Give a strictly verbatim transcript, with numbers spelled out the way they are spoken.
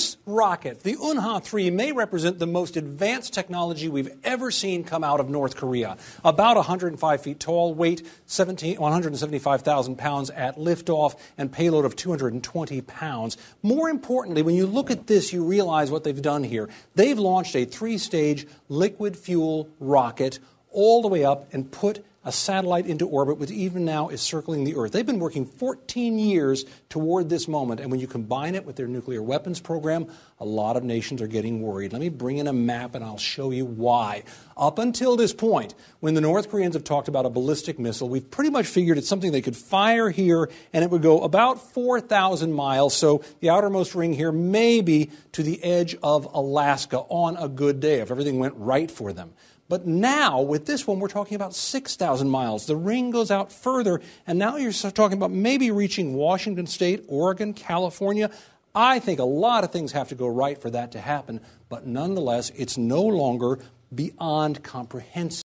This rocket, the Unha three, may represent the most advanced technology we've ever seen come out of North Korea. About one hundred five feet tall, weight one hundred seventy-five thousand pounds at liftoff, and payload of two hundred twenty pounds. More importantly, when you look at this, you realize what they've done here. They've launched a three-stage liquid fuel rocket all the way up and put a satellite into orbit, which even now is circling the Earth. They've been working fourteen years toward this moment, and when you combine it with their nuclear weapons program, a lot of nations are getting worried. Let me bring in a map, and I'll show you why. Up until this point, when the North Koreans have talked about a ballistic missile, we've pretty much figured it's something they could fire here, and it would go about four thousand miles, so the outermost ring here may be to the edge of Alaska on a good day, if everything went right for them. But now, with this one, we're talking about six thousand miles. The ring goes out further, and now you're talking about maybe reaching Washington State, Oregon, California. I think a lot of things have to go right for that to happen, but nonetheless, it's no longer beyond comprehension.